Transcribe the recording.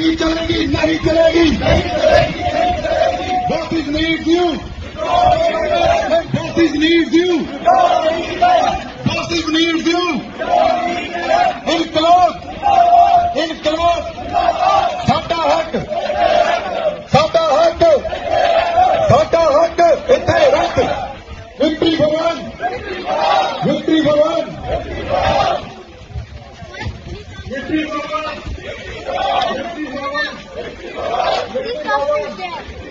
नहीं चलेगी, नहीं चलेगी। Justice needs you. Justice needs you. Justice needs you. इनकलाब, इनकलाब, साडा हक, साडा हक, साडा हक, इत्थे रख। Victory for one, victory for one, victory for one, victory for one, victory for one.